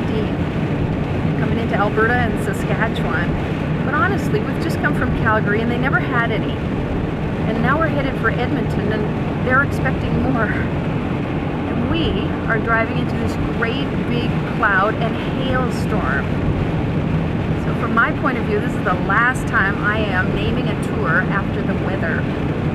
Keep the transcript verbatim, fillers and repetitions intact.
fifteen coming into Alberta and Saskatchewan. But honestly, we've just come from Calgary and they never had any. And now we're headed for Edmonton and they're expecting more. And we are driving into this great big cloud and hailstorm. So from my point of view, this is the last time I am naming a tour after the weather.